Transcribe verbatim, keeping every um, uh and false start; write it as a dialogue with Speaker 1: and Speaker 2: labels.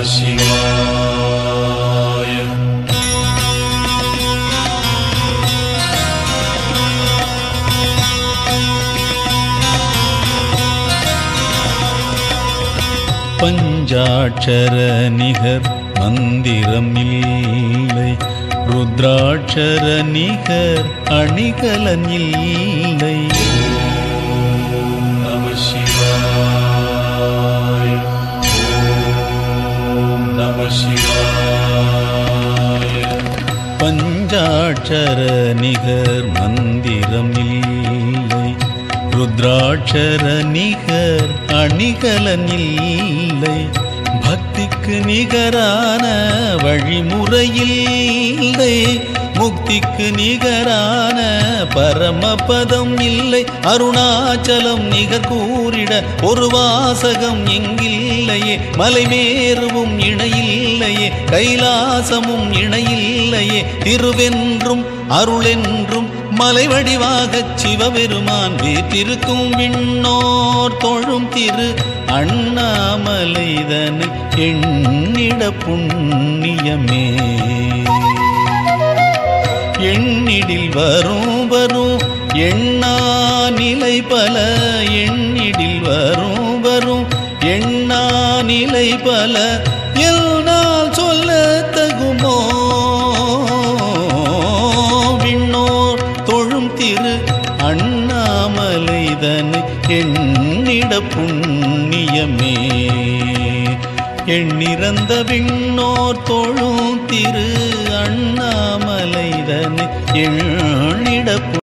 Speaker 1: சிவாய.
Speaker 2: பஞ்சாட்சர நிகர் மந்திரம் இல்லை, ருத்ராட்சர நிகர் அணிகலன் இல்லை.
Speaker 1: நம சிவாய. ஓம் நம சிவாய.
Speaker 2: பஞ்சாட்சர நிகர் மந்திரம் இல்லை, ருத்ராட்சர நிகர் அணிகலன் இல்லை. பக்திக்கு நிகரான வழிமுறையில்லை, முக்திக்கு நிகரான பரமபதம் இல்லை. அருணாச்சலம் நிகர் கூறிட ஒரு வாசகம் எங்கில்லையே, மலைமேறுவும் இணையில்லையே, கைலாசமும் இணையில்லையே. திருவென்றும் அருளென்றும் மலைவடிவாகச் சிவபெருமான் வீற்றிருக்கும் விண்ணோர் தொழும் திரு அண்ணாமலைதனை எண்ணிட புண்ணியமே. எண்ணிடில் வரும் வரும் எண்ணா நிலை பல, எண்ணிடில் வரும் வரும் எண்ணா நிலை பல, எல்நாள் சொல்ல தகுமோ. விண்ணோர் தொழும் திரு அண்ணாமலைதனை எண்ணிட புண்ணியமே. எண்ணிறந்த விண்ணோர் தொழும் திரு அண்ணாமலைதனை எண்ணிட